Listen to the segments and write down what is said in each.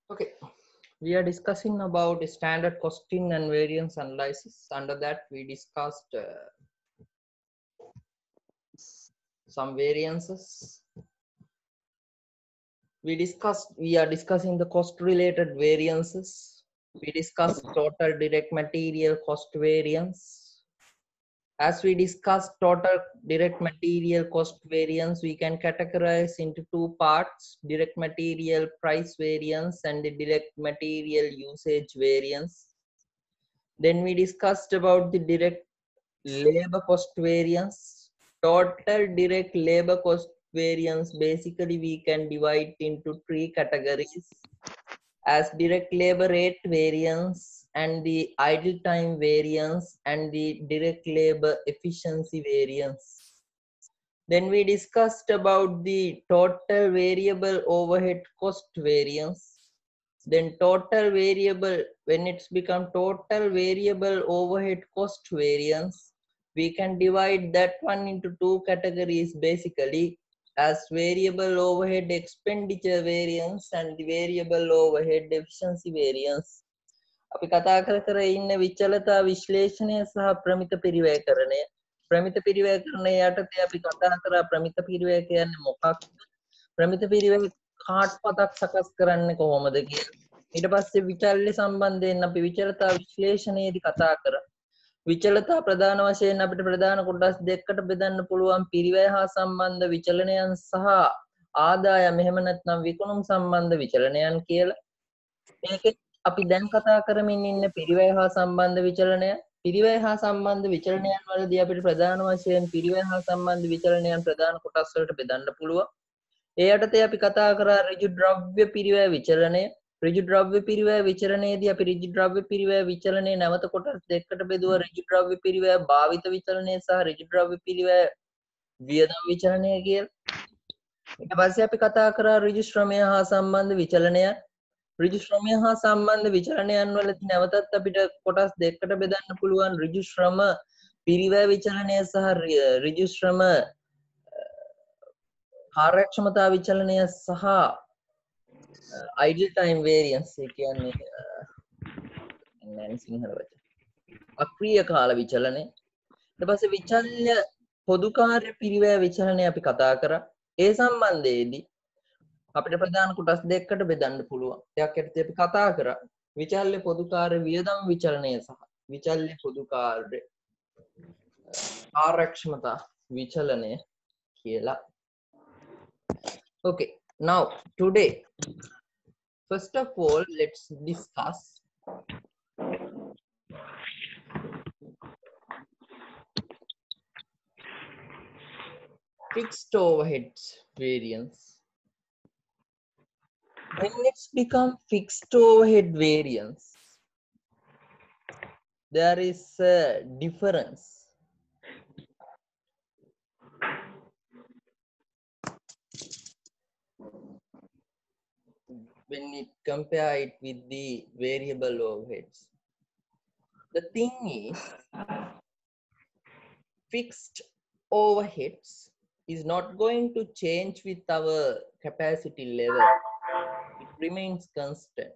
Okay, we are discussing about standard costing and variance analysis. Under that, we discussed some variances. We are discussing the cost related variances. We discussed total direct material cost variance. As we discussed total direct material cost variance, we can categorize into two parts: direct material price variance and the direct material usage variance. Then we discussed about the direct labor cost variance. Total direct labor cost variance, basically we can divide into three categories as direct labor rate variance and the idle time variance and the direct labor efficiency variance. Then we discussed about the total variable overhead cost variance. Then total variable, when it's become total variable overhead cost variance, we can divide that one into two categories basically as variable overhead expenditure variance and the variable overhead efficiency variance. අපි කතා කර ඉන්න විචලතා විශ්ලේෂණය සහ ප්‍රමිත පිරිවැයකරණය. ප්‍රමිත පිරිවැයකරණය යටතේ අපි කතා කරා ප්‍රමිත පිරිවැය කියන්නේ මොකක්ද? ප්‍රමිත පිරිවැය කාට්පතක් සකස් කරන්නේ කොහොමද කියලා. ඊට පස්සේ විචල්්‍ය සම්බන්ධයෙන් අපි විචලතා විශ්ලේෂණයේදී කතා කරා. විචලතා ප්‍රධාන වශයෙන් අපිට ප්‍රධාන කොටස් දෙකකට බෙදන්න පුළුවන්: පිරිවැය හා සම්බන්ධ විචලනයන් සහ ආදායම් එහෙම නැත්නම් විකුණුම් සම්බන්ධ විචලනයන් කියලා. මේකෙත් අපි දැන් කතා කරමින් ඉන්න පිරිවැය හා සම්බන්ධ විචලනය. පිරිවැය හා සම්බන්ධ විචලනයන් වලදී අපිට ප්‍රධාන වශයෙන් පිරිවැය හා සම්බන්ධ විචලනයන් ප්‍රධාන කොටස් වලට බෙදන්න පුළුවන්. ඒ යටතේ අපි කතා කරා ඍජු ද්‍රව්‍ය පිරිවැය විචලනය. ඍජු ද්‍රව්‍ය පිරිවැය විචලනයේදී අපි ඍජු ද්‍රව්‍ය පිරිවැය විචලනයේ නැවත කොටස් දෙකකට බෙදුවා: ඍජු ද්‍රව්‍ය පිරිවැය භාවිත විචලනය සහ ඍජු ද්‍රව්‍ය පිරිවැය වියදම් විචලනය කියලා. ඊට පස්සේ අපි කතා කරා ඍජු ශ්‍රමය හා සම්බන්ධ විචලනය. ඍජු ශ්‍රමය හා සම්බන්ධ විචලනයන් වලදී නැවතත් අපිට කොටස් දෙකකට බෙදන්න පුළුවන්: ඍජු ශ්‍රම පිරිවැය විචලනය සහ ඍජු ශ්‍රම කාර්යක්ෂමතා විචලනය සහ idle time variance. ඒ කියන්නේ සිංහල වචන අක්‍රීය කාල විචලනය. ඊට පස්සේ විචල්්‍ය පොදු කාර්ය පිරිවැය විචලනය අපි කතා කරා. ඒ සම්බන්ධයේදී අපිට ප්‍රධාන කොටස් දෙකකට බෙදන්න පුළුවන්. එයක් යටතේ අපි කතා කරා විචල්්‍ය පොදු කාර්ය වියදම් විචලනය සහ විචල්්‍ය පොදු කාර්ය කාර්යක්ෂමතා විචලනය කියලා. Okay, now today, first of all, let's discuss fixed overheads variance. When it's become fixed overhead variance, there is a difference. When it compare it with the variable overheads. The thing is, fixed overheads is not going to change with our capacity level. It remains constant.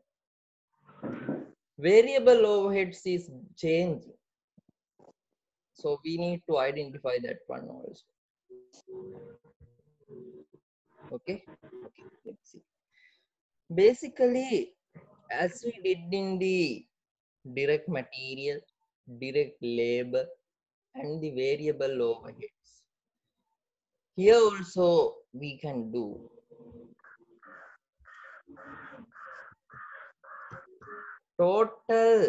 Variable overheads is changing. So we need to identify that one also. Okay, let's see. Basically, as we did in the direct material, direct labor, and the variable overheads, here also we can do total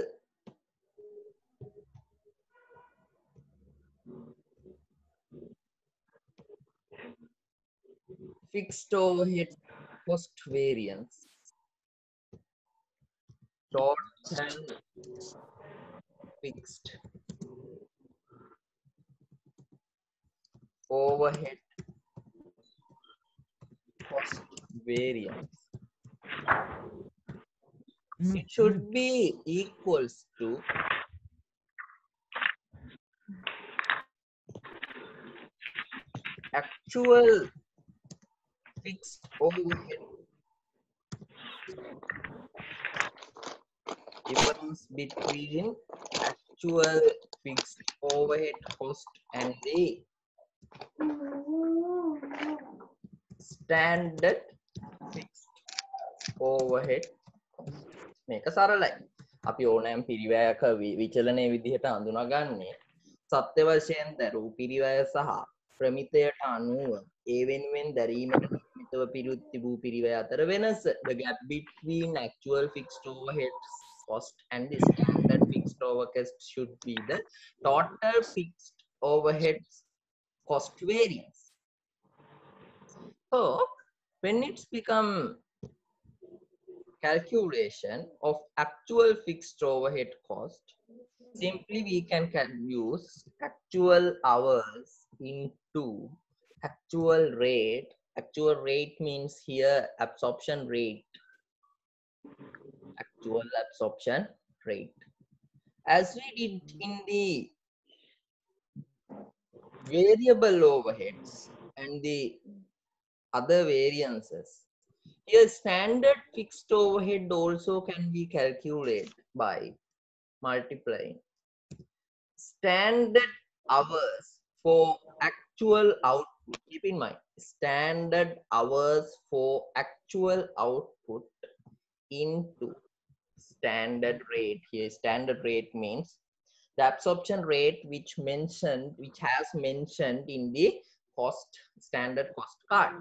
fixed overhead cost variance. Total fixed overhead cost variance. It should be equals to actual fixed overhead difference between actual fixed overhead cost and the standard fixed overhead. මේක සරලයි. අපි ඕනෑම පිරිවැයක විචලනයේ විදිහට අඳුනගන්නේ සත්‍ය වශයෙන් දරූ පිරිවැය සහ ප්‍රමිතයට අනුව ඒ වෙනුවෙන් දැරීමට නියමිතව තිබූ පිරිවැය අතර වෙනස. The gap between actual fixed overhead cost and the standard fixed overhead should be the total fixed overhead cost variance. So when it's become calculation of actual fixed overhead cost, simply we can use actual hours into actual rate. Actual rate means here absorption rate. Actual absorption rate. As we did in the variable overheads and the other variances, here standard fixed overhead also can be calculated by multiplying standard hours for actual output. Keep in mind, standard hours for actual output into standard rate. Here standard rate means the absorption rate which has mentioned in the standard cost card.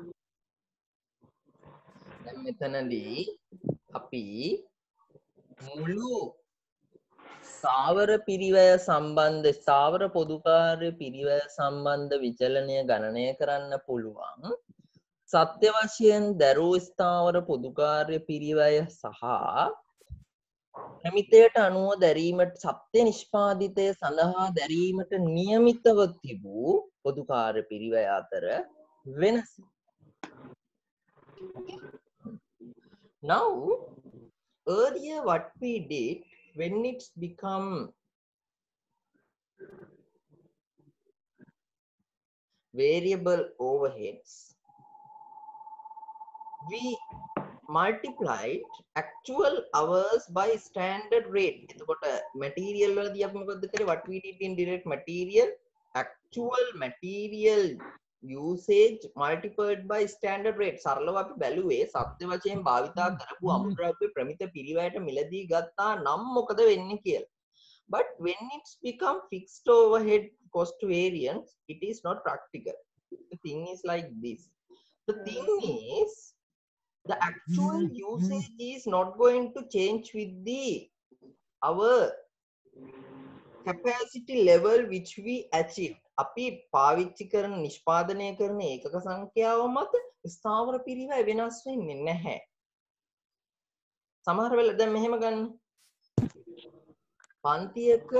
දැන් මෙතනදී අපි මුළු ස්ථාවර පිරිවැය සම්බන්ධ ස්ථාවර පොදුකාර්ය පිරිවැය සම්බන්ධ විචලනය ගණනය කරන්න පුළුවන් සත්‍ය වශයෙන් දරූ ස්ථාවර පොදුකාර්ය පිරිවැය සහ ප්‍රමිතයට අනුව දැරීමට සත්‍ය නිෂ්පාදිතය සඳහා දැරීමට නියමිතව තිබූ පොදුකාර්ය පිරිවැය අතර වෙනස. Now, earlier what we did, when it's become variable overheads, we multiplied actual hours by standard rate. එතකොට material වලදී අපි මොකද කරේ? What we did in direct material, actual material usage multiplied by standard rate. සරලව අපි බැලුවේ සත්‍ය වශයෙන් භාවිතා කරපු අමුද්‍රව්‍ය ප්‍රමිත පිරිවැයට මිලදී ගත්තා නම් මොකද වෙන්නේ කියලා. But when it's become fixed overhead cost variance, it is not practical. The thing is like this. The thing is, the actual usage is not going to change with our capacity level which we achieve. අපි පාවිච්චි කරන නිෂ්පාදනය කරන ඒකක සංඛ්‍යාව මත ස්ථාවර පිරිවැය වෙනස් වෙන්නේ නැහැ. සමහර වෙලාවට දැන් මෙහෙම ගන්න. පන්තියකට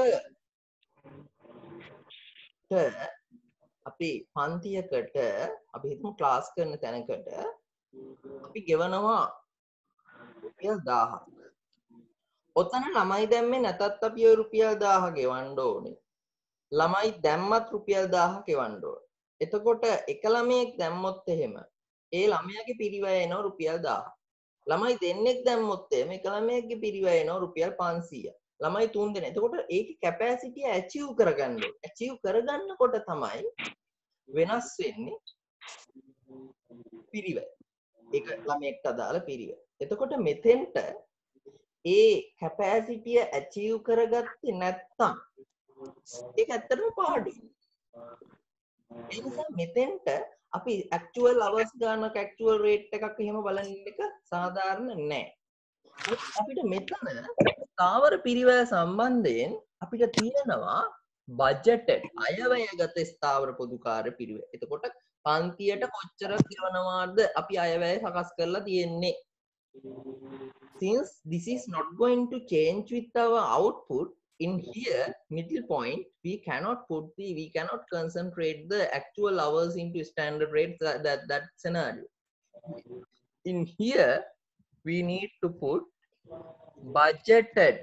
අපි හිතමු ක්ලාස් කරන තැනකට අපි ගෙවනවා රුපියල් 1000ක්. ඔතන ළමයි දැම්මේ නැතත් අපි ඔය රුපියල් 1000 ගෙවන්න ඕනේ. ළමයි දැම්මත් රුපියල් 1000 ගෙවන්න ඕනේ. එතකොට එක ළමයෙක් දැම්මොත් එහෙම ඒ ළමයාගේ පිරිවැය එනවා රුපියල් 1000. ළමයි දෙන්නෙක් දැම්මොත් එහෙම එක ළමයෙක්ගේ පිරිවැය එනවා රුපියල් 500. ළමයි 3 දෙනෙක්. එතකොට ඒකේ කැපැසිටිය ඇචීව් කරගන්න ඕනේ. ඇචීව් කරගන්නකොට තමයි වෙනස් වෙන්නේ පිරිවැය. ඒක ළමයෙක්ට අදාළ පිරිවැය. එතකොට මෙතෙන්ට ඒ කැපැසිටිය ඇචීව් කරගත්තේ නැත්තම් ඒක ඇත්තටම පාඩුයි. ඒ නිසා මෙතෙන්ට අපි actual hours ගන්නක actual rate එකක් එහෙම බලන එක සාධාරණ නෑ. අපිට මෙතන ස්ථාවර පිරිවැය සම්බන්ධයෙන් අපිට තියෙනවා budgeted අයවැයගත ස්ථාවර පොදුකාර්ය පිරිවැය. එතකොට පන්තියට කොච්චර ගෙවනවාද අපි අයවැය සකස් කරලා තියෙන්නේ. Since this is not going to change with our output, in here middle point we cannot concentrate the actual hours into standard rate, that scenario. In here we need to put budgeted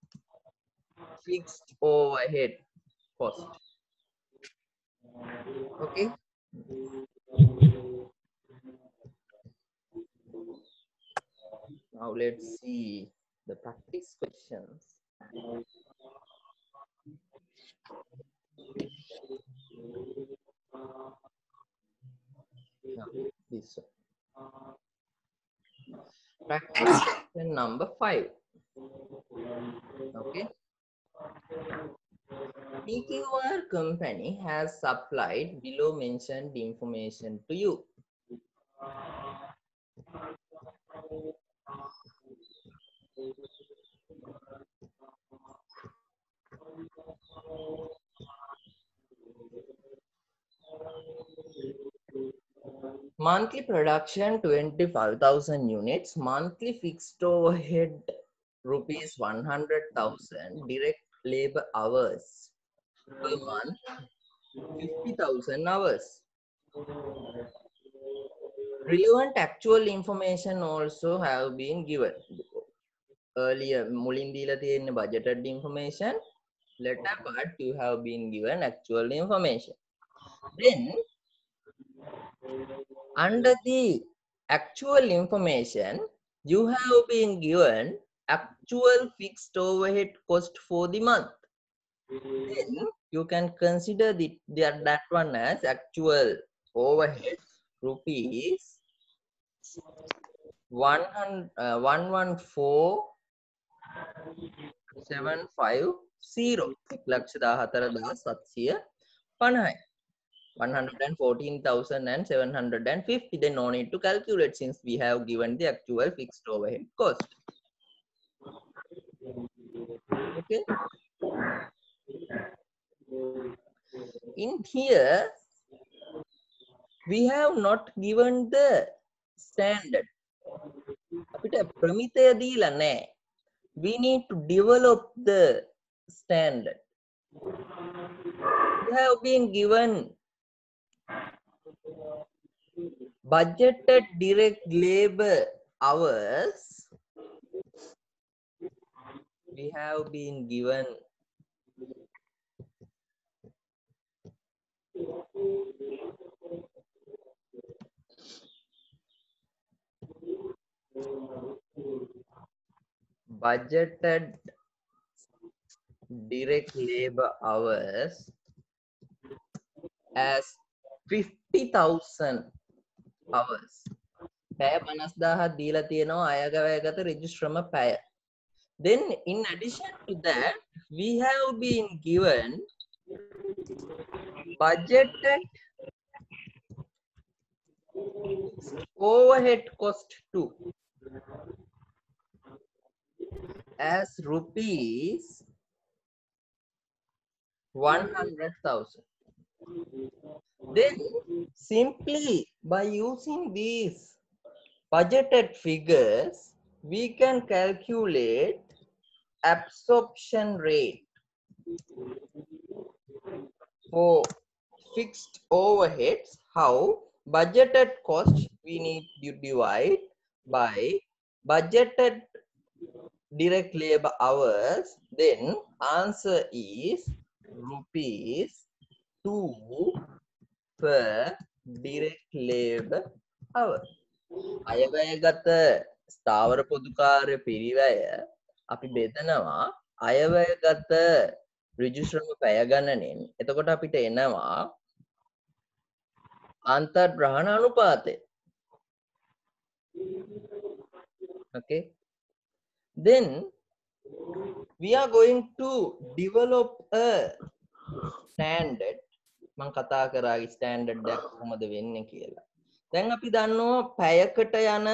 fixed overhead cost. Okay, now let's see. the practice questions. Now, this one. Practice question number 5. Okay. PQR company has supplied below mentioned information to you. Monthly production 25,000 units, monthly fixed overhead rupees 100,000, direct labor hours per month 50,000 hours. Relevant actual information also have been given. Earlier, මුලින් දීලා තියෙන budgeted information, later part you have been given actual information. Then, under the actual information, you have been given actual fixed overhead cost for the month. Then you can consider that one as actual overhead rupees 114,750 114,750. Then no need to calculate since we have given the actual fixed overhead cost. Okay. In here, we have not given the standard. We need to develop the standard. We have been given budgeted direct labor hours. We have been given budgeted direct labor hours as 50,000 hours. පැය 50,000ක් දීලා තියෙනවා අයගවයගත රෙජිස්ට්‍රම පැය. Then in addition to that, we have been given budgeted overhead cost too as rupees 100,000. Then simply by using these budgeted figures, we can calculate absorption rate for fixed overheads. How? Budgeted cost we need to divide by budgeted direct labor hours. Then answer is rupees 2 per direct labor hour. අයවැයගත ස්ථාවර පොදුකාර්ය පිරිවැය අපි බෙදනවා අයවැයගත ඍජු ශ්‍රම පැය ගණනෙන්. එතකොට අපිට එනවා අන්තර්ග්‍රහණ අනුපාතය. Okay. Then we are going to develop a standard. මම කතා කරා ස්ටෑන්ඩඩ් එකක් කොහොමද වෙන්නේ කියලා. දැන් අපි දන්නවා පැයකට යන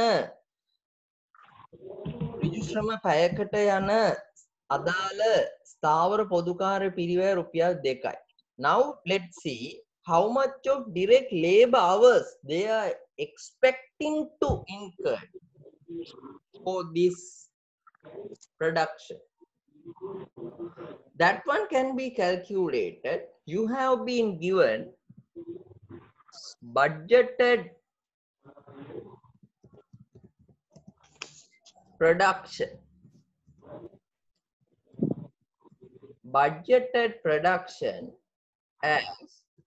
ඍජු ශ්‍රම පැයකට යන අදාළ ස්ථාවර පොදුකාර්ය පිරිවැය රුපියල් 2යි. Now let's see how much of direct labor hours they are expecting to incur for this production. That one can be calculated. You have been given budgeted production. Budgeted production as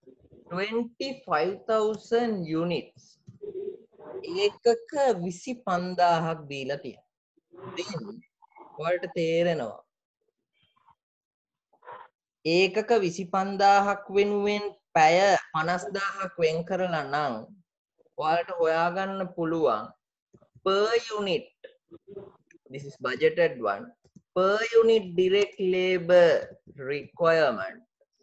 25,000 units. ඒකක 25,000ක් දීලා තියෙනවා. Then ඔයාලට තේරෙනවා ඒකක 25000ක් වෙනුවෙන් පැය 50000ක් වෙන් කරලා නම් ඔයාලට හොයාගන්න පුළුවන් per unit, this is budgeted one, per unit direct labor requirement,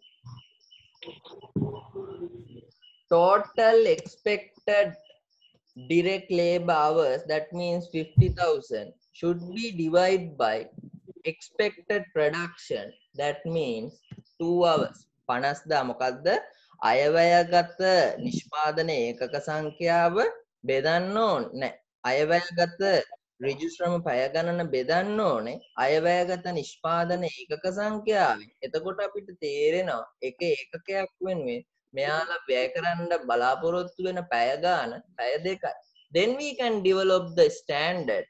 total expected direct labor hours, that means 50,000, should be divided by expected production, that means 2 hours. 50,000 මොකද්ද? අයවැයගත නිෂ්පාදන ඒකක සංඛ්‍යාව බෙදන්න ඕනේ. අයවැයගත ඍජු ශ්‍රම පැය ගණන බෙදන්න ඕනේ අයවැයගත නිෂ්පාදන ඒකක සංඛ්‍යාවෙන්. එතකොට අපිට තේරෙනවා එක ඒකකයක් වෙනුවෙන් මෙයාලා වැය කරන්න බලාපොරොත්තු වෙන පැය ගාන පැය දෙකයි. Then we can develop the standard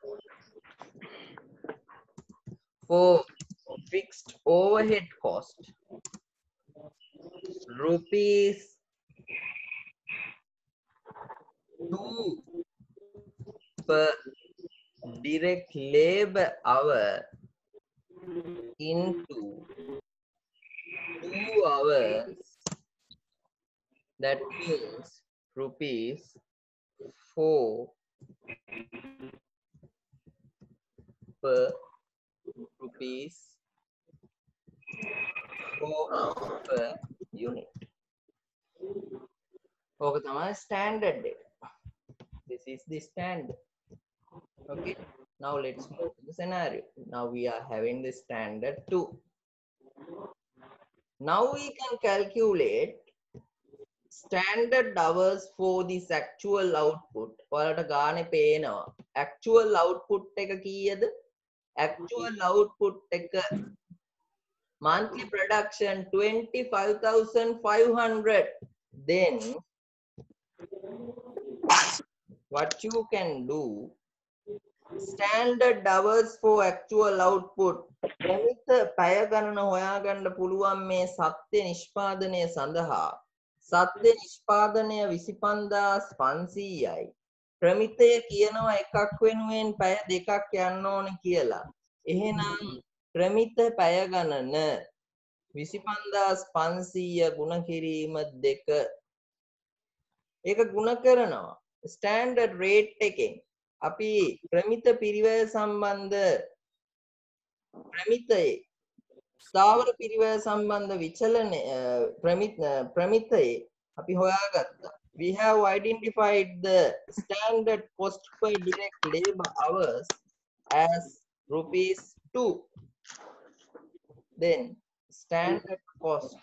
for fixed overhead cost rupees 2 per direct labor hour into 2 hours, that means rupees 4 per rupees 4 per unit. Okay, තමයි standard data. This is the standard. Okay, now let's move to the scenario. Now we are having the standard 2. Now we can calculate standard hours for this actual output. ඔයාලට ගානේ පේනවා. Actual output එක කීයද? Actual output එක monthly production 25,500. Then what you can do, standard hours for actual output, ප්‍රමිත පැය ගණන හොයාගන්න පුළුවන් මේ සත්‍ය නිෂ්පාදනය සඳහා. සත්‍ය නිෂ්පාදනය 25,500යි. ප්‍රමිතය කියනවා එකක් වෙනුවෙන් පැය දෙකක් යන්න ඕන කියලා. එහෙනම් ප්‍රමිත පැය ගණන 25,500 ගුණ කිරීම 2. ඒක ගුණ කරනවා ස්ටෑන්ඩඩ් රේට් එකෙන්. අපි ප්‍රමිත පිරිවැය සම්බන්ධ ප්‍රමිතයේ ස්ථාවර පිරිවැය සම්බන්ධ විචලනය ප්‍රමිතයේ අපි හොයාගත්තා. We have identified the standard cost per direct labor hours as rupees 2. Then standard cost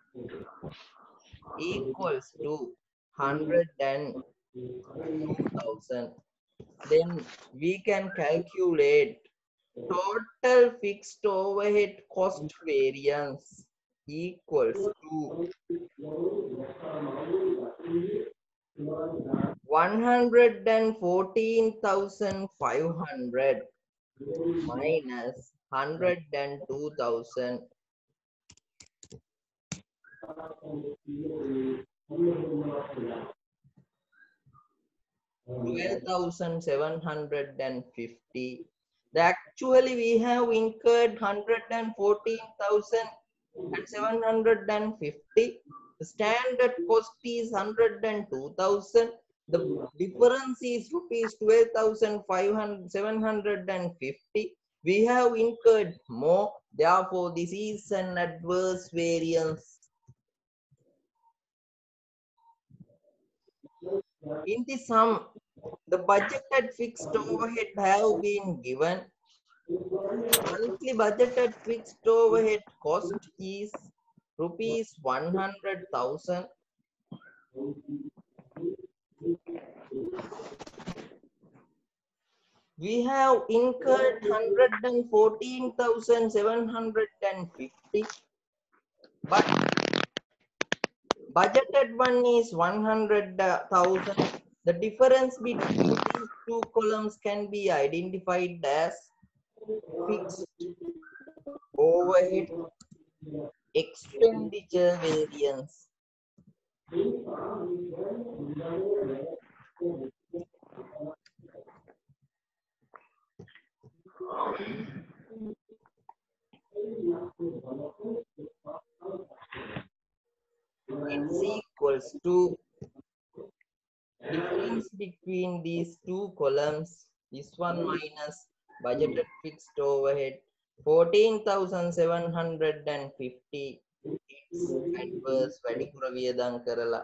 equals to 102,000. Then we can calculate total fixed overhead cost variance equals to 114,500 minus 102,000. 12,750. Actually we have incurred 114,750. The standard cost is 102,000. The difference is rupees 12,750. We have incurred more, therefore this is an adverse variance. In the sum, the budgeted fixed overhead have been given. Monthly budgeted fixed overhead cost is rupees 100,000. We have incurred 114,750, but budgeted one is 100,000. The difference between these two columns can be identified as fixed overhead expenditure variance. It's equals to difference between these two columns, this one minus budgeted fixed overhead 14,750. It's adverse වැඩිපුර වියදම් කරලා.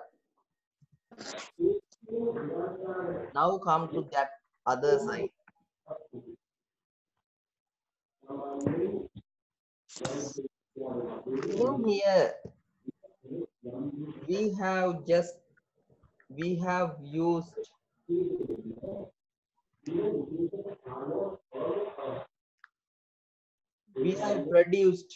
Now come to that other side. In here we have used we have produced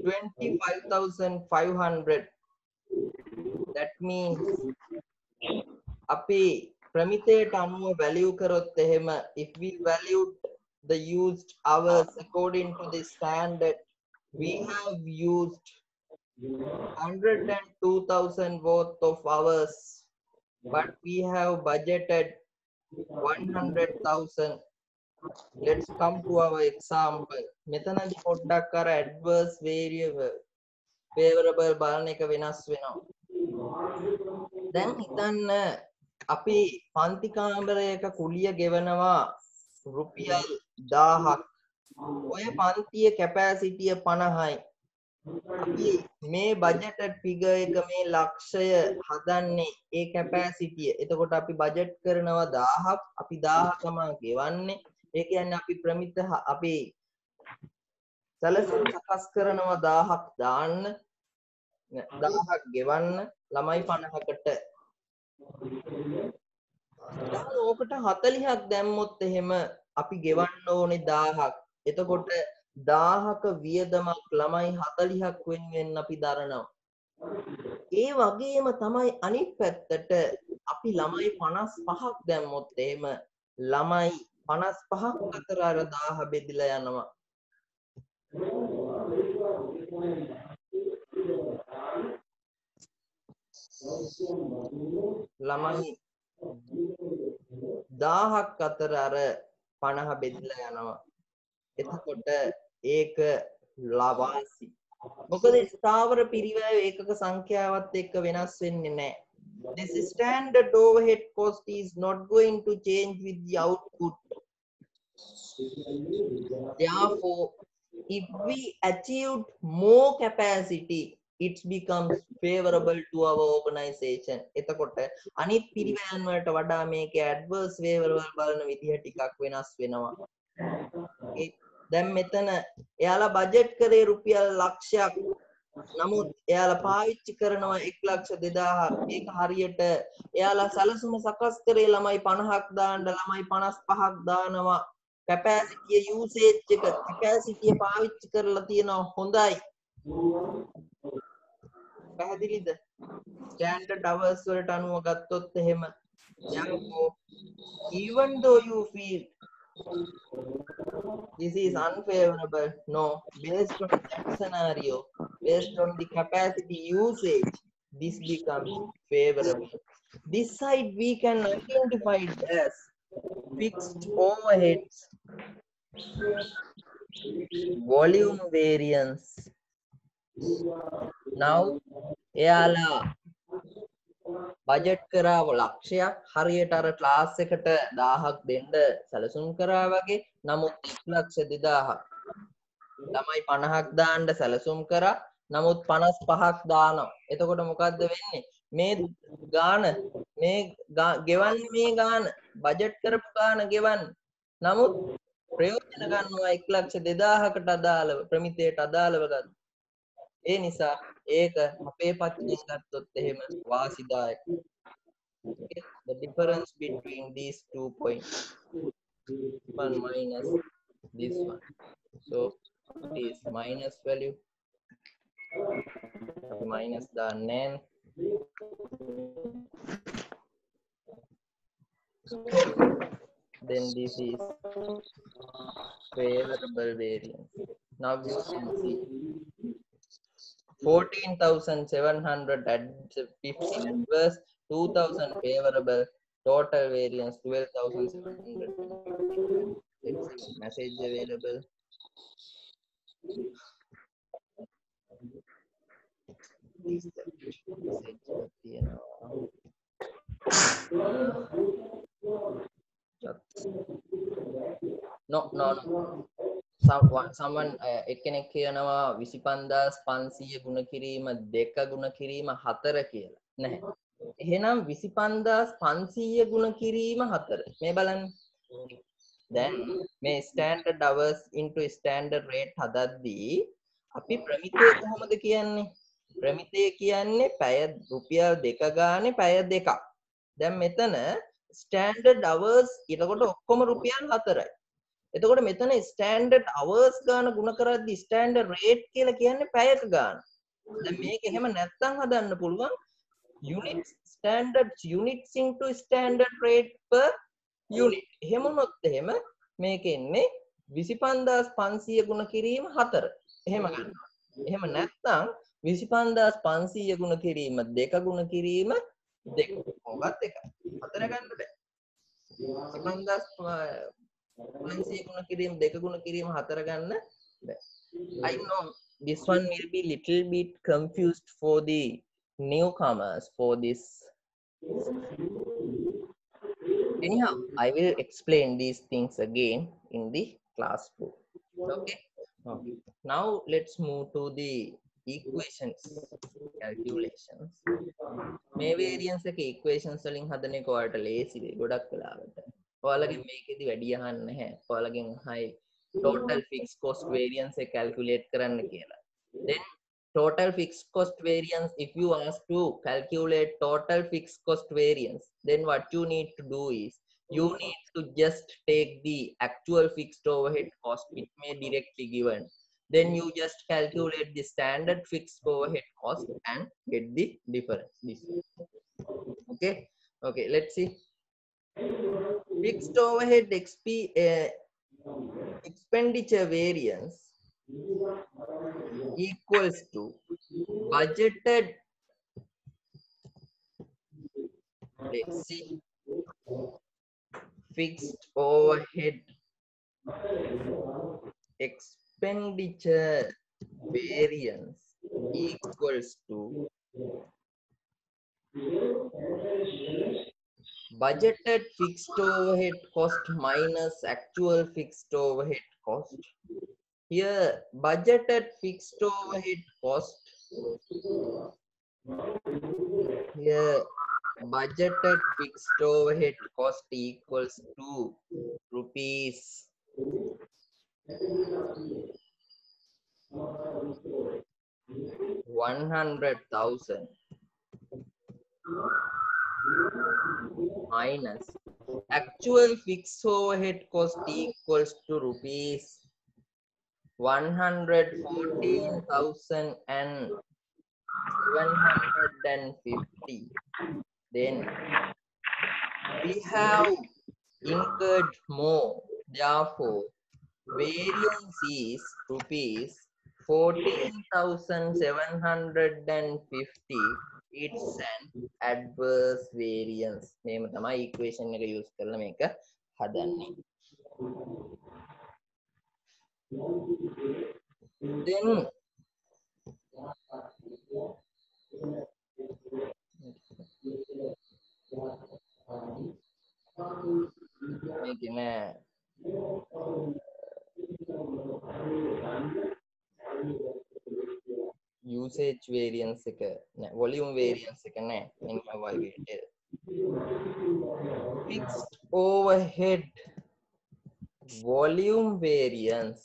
25,500. That means අපි ප්‍රමිතයට අනුව value කරොත් එහෙම, if we valued the used hours according to the standard, we have used 102,000 worth of hours, but we have budgeted 100,000. Let's come to our example. මෙතනදි පොඩ්ඩක් අර adverse variable favorable බලන එක වෙනස් වෙනවා. දැන් හිතන්න අපි පන්ති කාමරයක කුලිය ගෙවනවා රුපියල් 1000ක්. ඔය පන්තියේ කැපැසිටිය 50යි. අපි මේ බජටඩ් ෆිගර් එක මේ ලක්ෂය හදන්නේ ඒ කැපැසිටිය. එතකොට අපි බජට් කරනවා 1000ක්. අපි 1000කම ගෙවන්නේ. ඒ කියන්නේ අපි ප්‍රමිත අපි සැලසුම් සකස් කරනවා 1000ක් දාන්න 1000ක් ගෙවන්න ළමයි 50කට. දැන් ඕකට 40ක් දැම්මොත් එහෙම අපි ගෙවන්න ඕනේ 1000ක්. එතකොට 1000ක වියදමක් ළමයි 40ක් වෙනුවෙන් අපි දරනවා. ඒ වගේම තමයි අනිත් පැත්තට අපි ළමයි 55ක් දැම්මොත් එහෙම ළමයි 55ක් අතර අර 1000 බෙදලා යනවා. ළමයි 1000ක් අතර අර 50 බෙදලා යනවා. එතකොට ඒක ලාවාසි. මොකද ස්ථාවර පිරිවැය ඒකක සංඛ්‍යාවත් එක්ක වෙනස් වෙන්නේ නැහැ. This standard overhead cost is not going to change with the output. Therefore, if we achieved more capacity, it becomes favorable to our organization. එතකොට අනිත් පිරිවැයන් වලට වඩා මේකේ adverse favorable බලන විදිහ ටිකක් වෙනස් වෙනවා. දැන් මෙතන එයාලා බජට් කරේ රුපියල් ලක්ෂයක්. නමුත් එයාලා පාවිච්චි කරනවා 1,02,000. මේක හරියට එයාලා සැලසුම සකස් කරේ ළමයි 50ක් දාන්න ළමයි 55ක් දානවා. කැපැසිටිය යූසේජ් එක කැපැසිටිය පාවිච්චි කරලා තියෙනවා හොඳයි. පැහැදිලිද? ස්ටෑන්ඩඩ් hours වලට අනුව ගත්තොත් එහෙම. Even though you feel this is unfavorable, no, based on that scenario, based on the capacity usage, this becomes favorable. This side we can identify it as fixed overheads, volume variance. Now, එයාලා budget කරා ලක්ෂයක් හරියට අර class එකට 1000ක් දෙන්න සැලසුම් කරා වගේ. නමුත් 1,02,000ක් ළමයි 50ක් දාන්න සැලසුම් කරා. නමුත් 55ක් දානවා. එතකොට මොකද්ද වෙන්නේ? මේ ගාන මේ ගෙවන්නේ මේ ගාන බජට් කරපු ගාන ගෙවන්නේ. නමුත් ප්‍රයෝජන ගන්නවා 1,02,000කට අදාළව ප්‍රමිතයට අදාළව ගන්න. ඒ නිසා ඒක අපේ පත්තියෙන් ගත්තොත් එහෙම වාසිදායක. The difference between these 2 points, one minus this one, so it is minus value, minus the nan, then this is favorable variance. Now you can see 14,700 at 50 adverse, 2,000 favorable, total variance 12,700. Let's message available. Please message no. Someone එක්කෙනෙක් කියනවා 25500 ගුණ කිරීම 2 ගුණ කිරීම 4 කියලා. නැහැ. එහෙනම් 25500 ගුණ කිරීම 4. මේ බලන්න. දැන් මේ standard hours into standard rate හදද්දී අපි ප්‍රමිතය කොහොමද කියන්නේ? ප්‍රමිතය කියන්නේ පැය රුපියල් 2 ගානේ පැය 2ක්. දැන් මෙතන standard hours ඊළඟට ඔක්කොම රුපියල් 4යි. එතකොට මෙතන standard hours ගාන ගුණ කරද්දී standard rate කියලා කියන්නේ පැයක ගාන. දැන් මේක එහෙම නැත්තම් හදන්න පුළුවන් units standard units into standard rate per unit. එහෙම වුණොත් එහෙම මේක එන්නේ 25500 ගුණ කිරීම 4. එහෙම ගන්නවා. එහෙම නැත්තම් 25500 ගුණ කිරීම 2 ගුණ කිරීම 2. කොහොමවත් එකයි. 4 ගන්න බෑ. 25500 ගුණ කිරීම 2 ගුණ කිරීම 4 ගන්න බෑ. I know this one will be little bit confused for the newcomers for this. Anyhow, I will explain these things again in the classroom. Okay. Now let's move to the equations calculations. මේ variance එක equations වලින් හදන එක ඔයාලට ලේසි වෙයි ගොඩක් වෙලාවට. ඔයාලගේ මේකෙදි වැඩි අහන්න නැහැ. ඔයාලගෙන් අහයි total fixed cost variance එක calculate කරන්න කියලා. Then total fixed cost variance, if you ask to calculate total fixed cost variance, then what you need to do is you need to just take the actual fixed overhead cost which may directly given. Then you just calculate the standard fixed overhead cost and get the difference. This way. Okay, let's see. Fixed overhead expenditure variance equals to budgeted, let's see, fixed overhead expenditure variance equals to budgeted fixed overhead cost minus actual fixed overhead cost. Here budgeted fixed overhead cost, here budgeted fixed overhead cost equals to rupees 100,000 minus actual fixed overhead cost equals to rupees 114,750. Then we have incurred more, therefore variance is rupees 14,750. It's an adverse variance. මේම තමයි equation එක use කරලා මේක හදන්නේ. Then මේක නෑ usage variance එක නෑ volume variance එක නෑ fixed overhead volume variance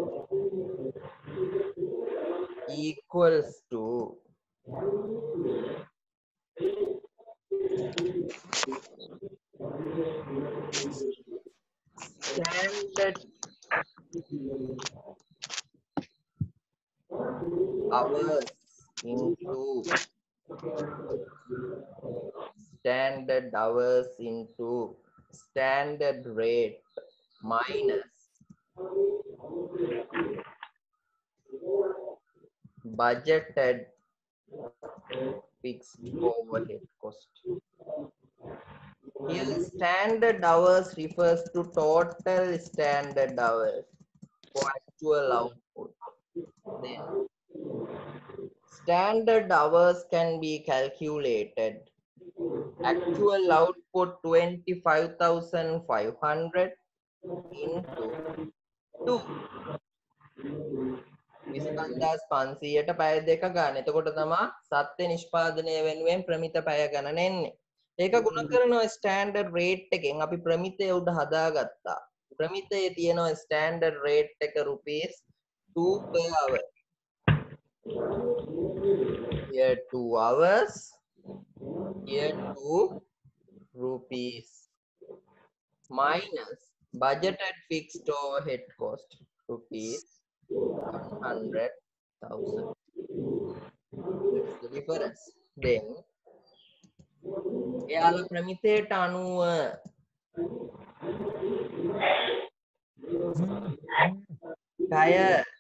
equals to standard hours into standard rate minus budgeted fixed overhead cost. Here standard hours refers to total standard hours for actual output. Then standard hours can be calculated. Actual output 25,500 into 2. 25,500ට පැය දෙක ගන්න. එතකොට තමයි සත්‍ය නිෂ්පාදනය වෙනුවෙන් ප්‍රමිත පැය ගණන එන්නේ. ඒක ගුණ කරනවා ස්ටෑන්ඩඩ් රේට් එකෙන්. අපි ප්‍රමිතය උඩ හදාගත්තා. ප්‍රමිතයේ තියෙනවා ස්ටෑන්ඩඩ් රේට් එක rupees 2 per hour. Here 2 hours. Here 2 rupees minus budgeted fixed overhead cost rupees 100,000. That's the difference. Then එයාලා ප්‍රමිතයට අනුව පැය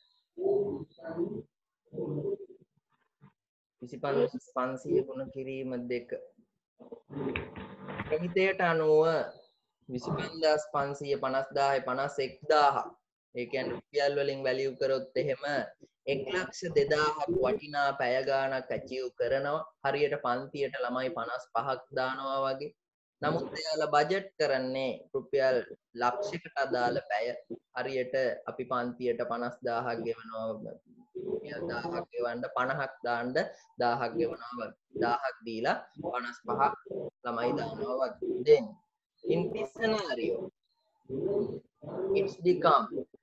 25,500 ගුණ කිරීම 2 ප්‍රමිතයට අනුව 25,500 50,000 51,000 ඒ කියන්නේ රුපියල් වලින් වැලියු කරොත් එහෙම 1,02,000ක් වටිනා පැය ගාණක් අචීව් කරනවා. හරියට පන්තියට ළමයි 55ක් දානවා වගේ. නමුත් එයාලා බජට් කරන්නේ රුපියල් ලක්ෂයකට අදාළ පැය. හරියට අපි පන්තියට 50,000ක් ගෙවනවා. රුපියල් 1000ක් ගෙවන්න 50ක් දාන්න 1000ක් ගෙවනවා වගේ. 1000ක් දීලා 55ක් ළමයි දානවා වගේ. then in this scenario it's become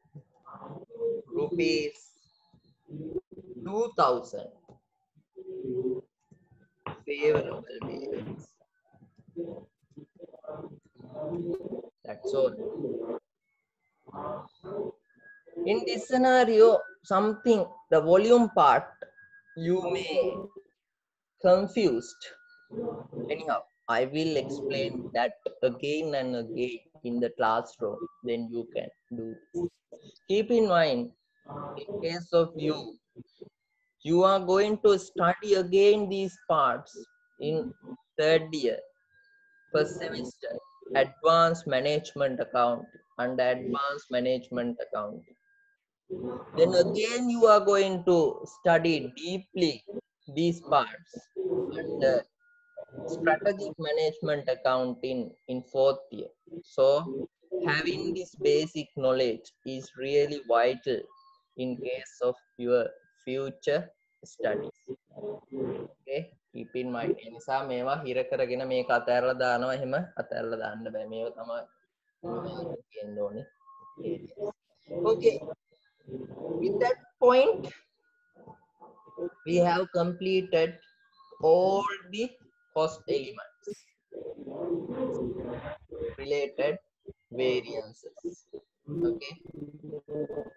rupees 2,000 favorable variance. That's all. In this scenario, something, the volume part, you may confused. Anyhow, I will explain that again and again in the classroom, then you can do this. Keep in mind, in case of you, you are going to study again these parts in 3rd year, first semester, advanced management account and advanced management account. Then again you are going to study deeply these parts under strategic management accounting in 4th year. So having this basic knowledge is really vital in case of your future studies. Okay, keep in mind. ඒ නිසා මේවා හිර කරගෙන මේක අතහැරලා දානවා එහෙම අතහැරලා දාන්න බෑ. මේව තමයි කියන්න ඕනේ. Okay, with that point we have completed all the cost elements related variances. Okay,